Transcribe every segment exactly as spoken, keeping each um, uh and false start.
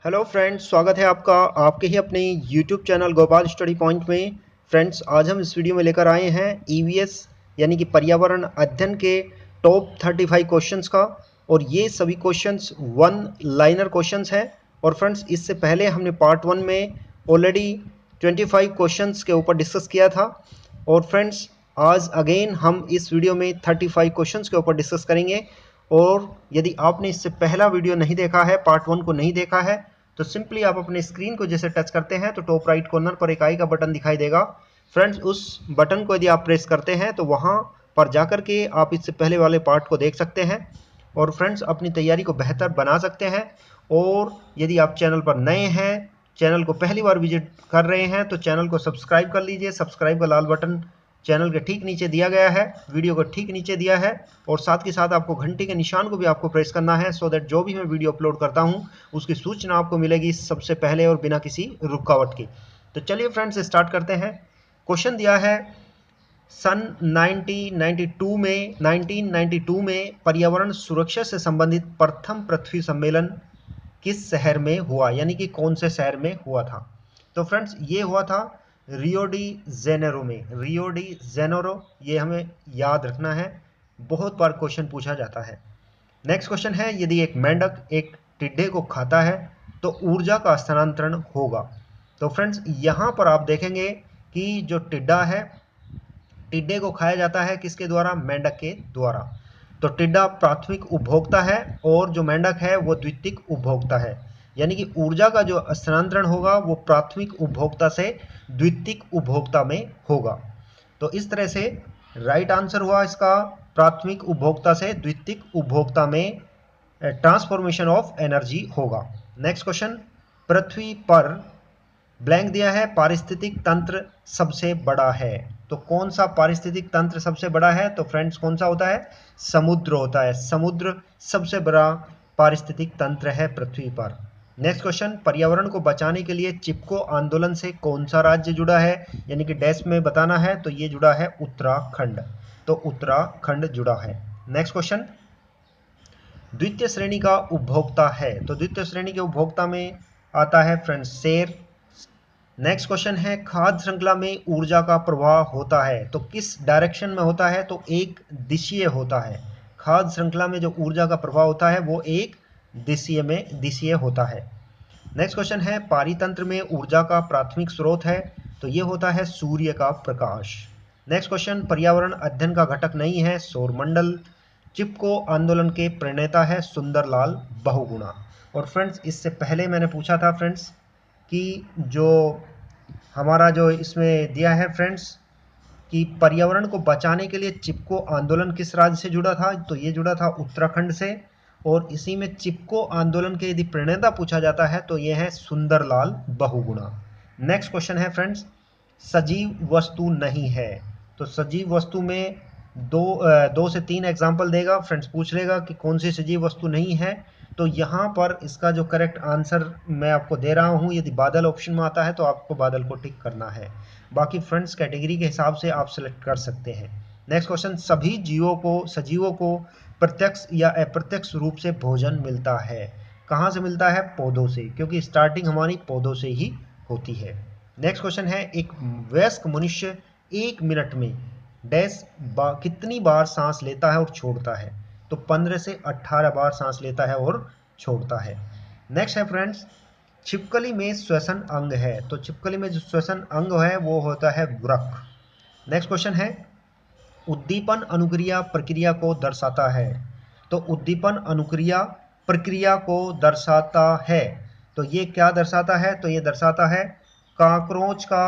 Hello friends, स्वागत है आपका आपके ही अपने YouTube channel Gopal study point में। फ्रेंड्स, आज हम इस वीडियो में लेकर आए हैं ईवीएस यानी कि पर्यावरण अध्ययन के टॉप पैंतीस क्वेश्चंस का। और ये सभी क्वेश्चंस वन लाइनर क्वेश्चंस हैं। और फ्रेंड्स, इससे पहले हमने पार्ट वन में ऑलरेडी पच्चीस क्वेश्चंस के ऊपर डिस्कस किया था। और फ्रेंड्स, आज अगेन हम इस वीडियो में पैंतीस क्वेश्चंस के ऊपर डिस्कस करेंगे। और यदि आपने इससे पहला वीडियो नहीं देखा है, पार्ट वन को नहीं देखा है, तो सिंपली आप अपने स्क्रीन को जैसे टच करते हैं तो टॉप राइट कॉर्नर पर एक आई का बटन दिखाई देगा। फ्रेंड्स, उस बटन को यदि आप प्रेस करते हैं तो वहां पर जाकर के आप इससे पहले वाले पार्ट को देख सकते हैं और फ्रेंड्स अपनी तैयारी को बेहतर बना सकते हैं। और यदि आप चैनल पर नए हैं, चैनल को पहली बार विजिट कर रहे हैं, तो चैनल को सब्सक्राइब कर लीजिए। सब्सक्राइब का लाल बटन चैनल के ठीक नीचे दिया गया है, वीडियो को ठीक नीचे दिया है। और साथ के साथ आपको घंटे के निशान को भी आपको प्रेस करना है, सो दैट जो भी मैं वीडियो अपलोड करता हूं उसकी सूचना आपको मिलेगी सबसे पहले और बिना किसी रुकावट के। तो चलिए फ्रेंड्स, स्टार्ट करते हैं। क्वेश्चन दिया है, सन उन्नीस सौ बानवे में उन्नीस सौ बानवे में पर्यावरण सुरक्षा से संबंधित प्रथम पृथ्वी सम्मेलन किस शहर में हुआ, यानी कि कौन से शहर में हुआ था। तो फ्रेंड्स, ये हुआ था रियो डी जेनेरो में। रियो डी जेनेरो, ये हमें याद रखना है, बहुत बार क्वेश्चन पूछा जाता है। नेक्स्ट क्वेश्चन है, यदि एक मेंढक एक टिड्डे को खाता है तो ऊर्जा का स्थानांतरण होगा। तो फ्रेंड्स, यहां पर आप देखेंगे कि जो टिड्डा है, टिड्डे को खाया जाता है किसके द्वारा? मेंढक के द्वारा। तो टिड्डा प्राथमिक उपभोक्ता है और जो मेंढक है वो द्वितीयक उपभोक्ता है, यानी कि ऊर्जा का जो स्थानांतरण होगा वो प्राथमिक उपभोक्ता से द्वितीयक उपभोक्ता में होगा। तो इस तरह से राइट आंसर हुआ इसका, प्राथमिक उपभोक्ता से द्वितीयक उपभोक्ता में ट्रांसफॉर्मेशन ऑफ एनर्जी होगा। नेक्स्ट क्वेश्चन, पृथ्वी पर ब्लैंक दिया है, पारिस्थितिक तंत्र सबसे बड़ा है। तो कौन सा पारिस्थितिक तंत्र सबसे बड़ा है? तो फ्रेंड्स, कौन सा होता है? समुद्र होता है। समुद्र सबसे बड़ा पारिस्थितिक तंत्र है पृथ्वी पर। नेक्स्ट क्वेश्चन, पर्यावरण को बचाने के लिए चिपको आंदोलन से कौन सा राज्य जुड़ा है, यानी कि डैश में बताना है, तो ये जुड़ा है उत्तराखंड। तो उत्तराखंड जुड़ा है। नेक्स्ट क्वेश्चन, द्वितीय श्रेणी का उपभोक्ता है। तो द्वितीय श्रेणी के उपभोक्ता में आता है फ्रेंड्स शेर। नेक्स्ट क्वेश्चन है, खाद्य श्रृंखला में ऊर्जा का प्रवाह होता है तो किस डायरेक्शन में होता है? तो एक दिशीय होता है। खाद्य श्रृंखला में जो ऊर्जा का प्रवाह होता है वो एक दिशीय में दिशीय होता है। नेक्स्ट क्वेश्चन है, पारितंत्र में ऊर्जा का प्राथमिक स्रोत है तो ये होता है सूर्य का प्रकाश। नेक्स्ट क्वेश्चन, पर्यावरण अध्ययन का घटक नहीं है सौरमंडल। चिपको आंदोलन के प्रणेता है सुंदरलाल बहुगुणा। और फ्रेंड्स, इससे पहले मैंने पूछा था फ्रेंड्स कि जो हमारा जो इसमें दिया है फ्रेंड्स कि पर्यावरण को बचाने के लिए चिपको आंदोलन किस राज्य से जुड़ा था, तो ये जुड़ा था उत्तराखंड से। और इसी में चिपको आंदोलन के यदि प्रणेता पूछा जाता है तो ये है सुंदरलाल बहुगुणा। नेक्स्ट क्वेश्चन है फ्रेंड्स, सजीव वस्तु नहीं है। तो सजीव वस्तु में दो दो से तीन एग्जाम्पल देगा फ्रेंड्स, पूछ लेगा कि कौन सी सजीव वस्तु नहीं है। तो यहाँ पर इसका जो करेक्ट आंसर मैं आपको दे रहा हूँ, यदि बादल ऑप्शन में आता है तो आपको बादल को टिक करना है। बाकी फ्रेंड्स कैटेगरी के हिसाब से आप सेलेक्ट कर सकते हैं। नेक्स्ट क्वेश्चन, सभी जीवों को सजीवों को प्रत्यक्ष या अप्रत्यक्ष रूप से भोजन मिलता है। कहाँ से मिलता है? पौधों से, क्योंकि स्टार्टिंग हमारी पौधों से ही होती है। नेक्स्ट क्वेश्चन है, एक वयस्क मनुष्य एक मिनट में डैश बा, कितनी बार सांस लेता है और छोड़ता है? तो पंद्रह से अठारह बार सांस लेता है और छोड़ता है। नेक्स्ट है फ्रेंड्स, छिपकली में श्वसन अंग है। तो छिपकली में जो श्वसन अंग है वो होता है वृक्क। नेक्स्ट क्वेश्चन है, उद्दीपन अनुक्रिया प्रक्रिया को दर्शाता है। तो उद्दीपन अनुक्रिया प्रक्रिया को दर्शाता है, तो ये क्या दर्शाता है? तो ये दर्शाता है काकरोच का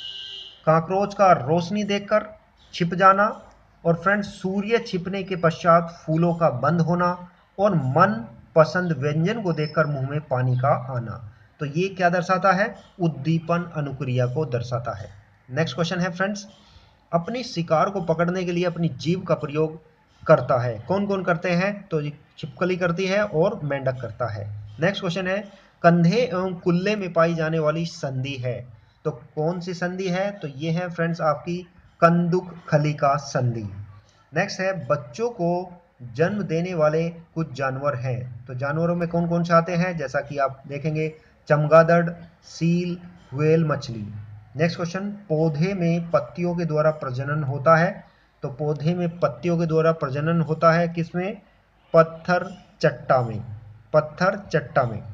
काकरोच का रोशनी देखकर छिप जाना, और फ्रेंड्स सूर्य छिपने के पश्चात फूलों का बंद होना, और मन पसंद व्यंजन को देखकर मुंह में पानी का आना। तो ये क्या दर्शाता है? उद्दीपन अनुक्रिया को दर्शाता है। नेक्स्ट क्वेश्चन है फ्रेंड्स, अपने शिकार को पकड़ने के लिए अपनी जीभ का प्रयोग करता है। कौन कौन करते हैं? तो छिपकली करती है और मेंढक करता है। नेक्स्ट क्वेश्चन है, कंधे एवं कुल्ले में पाई जाने वाली संधि है। तो कौन सी संधि है? तो ये है फ्रेंड्स आपकी कंदुक खली का संधि। नेक्स्ट है, बच्चों को जन्म देने वाले कुछ जानवर हैं। तो जानवरों में कौन कौन से आते हैं, जैसा कि आप देखेंगे चमगादड़, सील, व्हेल, मछली। नेक्स्ट क्वेश्चन, पौधे में पत्तियों के द्वारा प्रजनन होता है। तो पौधे में पत्तियों के द्वारा प्रजनन होता है किसमें, पत्थर चट्टा में, पत्थर चट्टा में,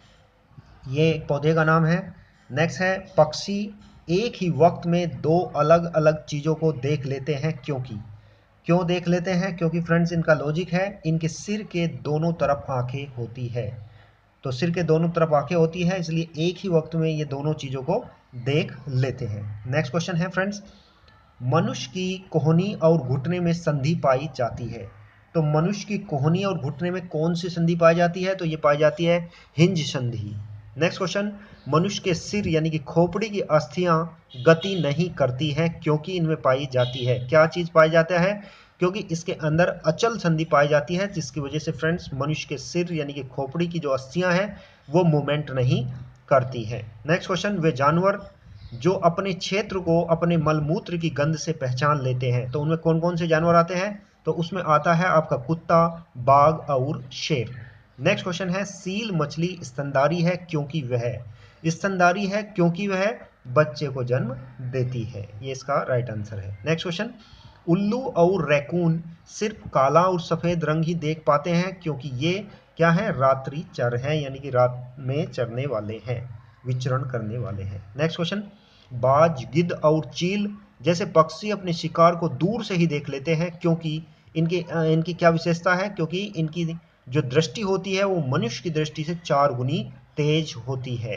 ये एक पौधे का नाम है। नेक्स्ट है, पक्षी एक ही वक्त में दो अलग अलग चीज़ों को देख लेते हैं क्योंकि, क्यों देख लेते हैं, क्योंकि फ्रेंड्स इनका लॉजिक है, इनके सिर के दोनों तरफ आंखें होती है। तो सिर के दोनों तरफ आंखें होती है, इसलिए एक ही वक्त में ये दोनों चीज़ों को देख लेते हैं। नेक्स्ट क्वेश्चन है फ्रेंड्स, मनुष्य की कोहनी और घुटने में संधि पाई जाती है। तो मनुष्य की कोहनी और घुटने में कौन सी संधि पाई जाती है, तो ये पाई जाती है हिंज संधि। नेक्स्ट क्वेश्चन, मनुष्य के सिर यानी कि खोपड़ी की अस्थियां गति नहीं करती हैं क्योंकि इनमें पाई जाती है, क्या चीज पाई जाता है, क्योंकि इसके अंदर अचल संधि पाई जाती है, जिसकी वजह से फ्रेंड्स मनुष्य के सिर यानी कि खोपड़ी की जो अस्थियां हैं वो मूवमेंट नहीं करती है। नेक्स्ट क्वेश्चन, वे जानवर जो अपने क्षेत्र को अपने मलमूत्र की गंध से पहचान लेते हैं। तो उनमें कौन कौन से जानवर आते हैं, तो उसमें आता है आपका कुत्ता, बाघ और शेर। नेक्स्ट क्वेश्चन है, सील मछली स्तनधारी है क्योंकि वह स्तनधारी है क्योंकि वह बच्चे को जन्म देती है, ये इसका राइट आंसर है। नेक्स्ट क्वेश्चन, उल्लू और रैकून सिर्फ काला और सफेद रंग ही देख पाते हैं क्योंकि ये क्या है, रात्रि चर हैं, यानी कि रात में चरने वाले हैं, विचरण करने वाले हैं। नेक्स्ट क्वेश्चन, बाज, गिद्ध और चील जैसे पक्षी अपने शिकार को दूर से ही देख लेते हैं क्योंकि इनकी इनकी क्या विशेषता है, क्योंकि इनकी जो दृष्टि होती है वो मनुष्य की दृष्टि से चार गुनी तेज होती है।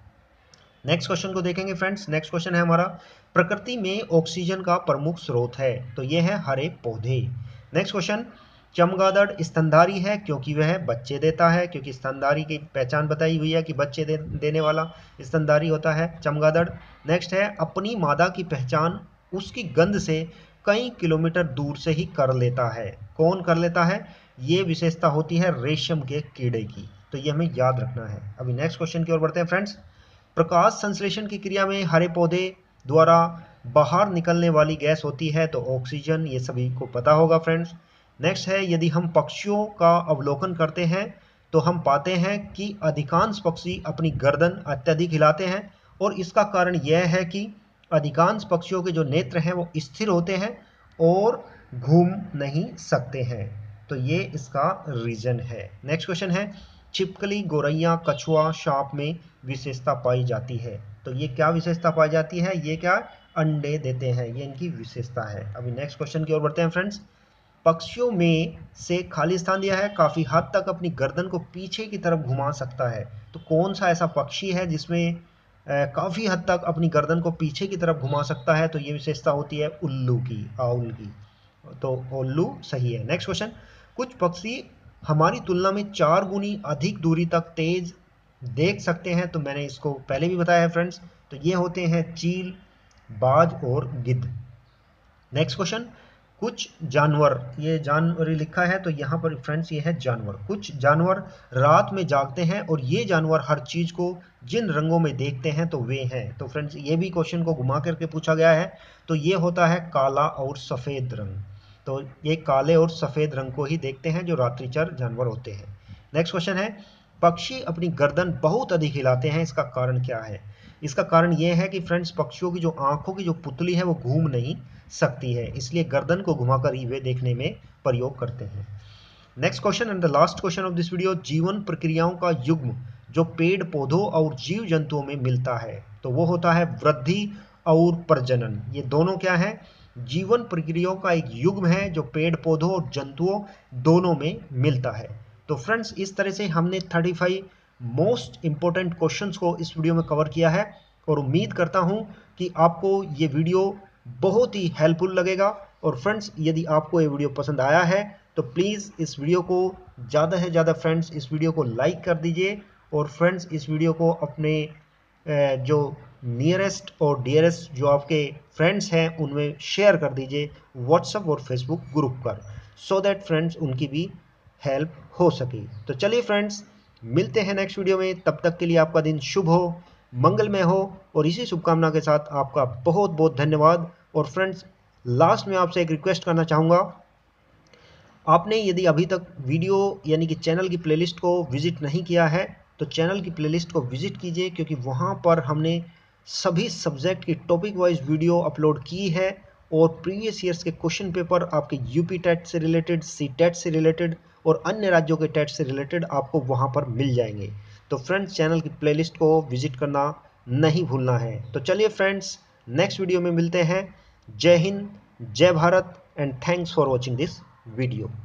नेक्स्ट क्वेश्चन को देखेंगे फ्रेंड्स। नेक्स्ट क्वेश्चन है हमारा, प्रकृति में ऑक्सीजन का प्रमुख स्रोत है। तो ये है हरे पौधे। नेक्स्ट क्वेश्चन, चमगादड़ स्तनधारी है क्योंकि वह बच्चे देता है, क्योंकि स्तनधारी की पहचान बताई हुई है कि बच्चे दे, देने वाला स्तनधारी होता है चमगादड़। नेक्स्ट है, अपनी मादा की पहचान उसकी गंध से कई किलोमीटर दूर से ही कर लेता है। कौन कर लेता है, ये विशेषता होती है रेशम के कीड़े की, तो ये हमें याद रखना है। अभी नेक्स्ट क्वेश्चन की ओर बढ़ते हैं फ्रेंड्स। प्रकाश संश्लेषण की क्रिया में हरे पौधे द्वारा बाहर निकलने वाली गैस होती है तो ऑक्सीजन, ये सभी को पता होगा फ्रेंड्स। नेक्स्ट है, यदि हम पक्षियों का अवलोकन करते हैं तो हम पाते हैं कि अधिकांश पक्षी अपनी गर्दन अत्यधिक हिलाते हैं, और इसका कारण यह है कि अधिकांश पक्षियों के जो नेत्र हैं वो स्थिर होते हैं और घूम नहीं सकते हैं, तो ये इसका रीजन है। नेक्स्ट क्वेश्चन है, छिपकली, गोरैया, कछुआ, सांप में विशेषता पाई जाती है। तो ये क्या विशेषता पाई जाती है, ये क्या अंडे देते हैं, ये इनकी विशेषता है। अभी नेक्स्ट क्वेश्चन की ओर बढ़ते हैं फ्रेंड्स। पक्षियों में से खाली स्थान दिया है, काफी हद तक अपनी गर्दन को पीछे की तरफ घुमा सकता है। तो कौन सा ऐसा पक्षी है जिसमें काफी हद तक अपनी गर्दन को पीछे की तरफ घुमा सकता है, तो ये विशेषता होती है उल्लू की, आउल की, तो उल्लू सही है। नेक्स्ट क्वेश्चन, कुछ पक्षी हमारी तुलना में चार गुनी अधिक दूरी तक तेज देख सकते हैं। तो मैंने इसको पहले भी बताया है फ्रेंड्स, तो ये होते हैं चील, बाज और गिद्ध। नेक्स्ट क्वेश्चन, कुछ जानवर, ये जानवर लिखा है तो यहाँ पर फ्रेंड्स ये है जानवर, कुछ जानवर रात में जागते हैं और ये जानवर हर चीज को जिन रंगों में देखते हैं तो वे हैं। तो फ्रेंड्स ये भी क्वेश्चन को घुमा करके पूछा गया है, तो ये होता है काला और सफेद रंग। तो ये काले और सफेद रंग को ही देखते हैं जो रात्रिचर जानवर होते हैं। नेक्स्ट क्वेश्चन है, पक्षी अपनी गर्दन बहुत अधिक हिलाते हैं, इसका कारण क्या है। इसका कारण यह है कि फ्रेंड्स पक्षियों की जो आंखों की जो पुतली है वो घूम नहीं सकती है, इसलिए गर्दन को घुमाकर ही वे देखने में प्रयोग करते हैं। Next question and the last question of this video, जीवन प्रक्रियाओं का युग्म जो पेड़ पौधों और जीव जंतुओं में मिलता है, तो वो होता है वृद्धि और प्रजनन। ये दोनों क्या है, जीवन प्रक्रियाओं का एक युग्म है जो पेड़ पौधों और जंतुओं दोनों में मिलता है। तो फ्रेंड्स इस तरह से हमने पैंतीस मोस्ट इंपॉर्टेंट क्वेश्चंस को इस वीडियो में कवर किया है, और उम्मीद करता हूं कि आपको ये वीडियो बहुत ही हेल्पफुल लगेगा। और फ्रेंड्स यदि आपको ये वीडियो पसंद आया है तो प्लीज़ इस वीडियो को ज़्यादा से ज़्यादा फ्रेंड्स इस वीडियो को लाइक कर दीजिए, और फ्रेंड्स इस वीडियो को अपने जो नियरेस्ट और डियरेस्ट जो आपके फ्रेंड्स हैं उनमें शेयर कर दीजिए व्हाट्सएप और फेसबुक ग्रुप पर, सो दैट फ्रेंड्स उनकी भी हेल्प हो सके। तो चलिए फ्रेंड्स मिलते हैं नेक्स्ट वीडियो में, तब तक के लिए आपका दिन शुभ हो, मंगलमय हो, और इसी शुभकामना के साथ आपका बहुत बहुत धन्यवाद। और फ्रेंड्स लास्ट में आपसे एक रिक्वेस्ट करना चाहूँगा, आपने यदि अभी तक वीडियो यानी कि चैनल की प्लेलिस्ट को विजिट नहीं किया है तो चैनल की प्लेलिस्ट को विजिट कीजिए, क्योंकि वहाँ पर हमने सभी सब्जेक्ट की टॉपिक वाइज वीडियो अपलोड की है और प्रीवियस ईयर्स के क्वेश्चन पेपर आपके यूपी टेट से रिलेटेड, सी टेट से रिलेटेड और अन्य राज्यों के टेट से रिलेटेड आपको वहाँ पर मिल जाएंगे। तो फ्रेंड्स, चैनल की प्लेलिस्ट को विजिट करना नहीं भूलना है। तो चलिए फ्रेंड्स, नेक्स्ट वीडियो में मिलते हैं। जय हिंद, जय Bharat and thanks for watching this video.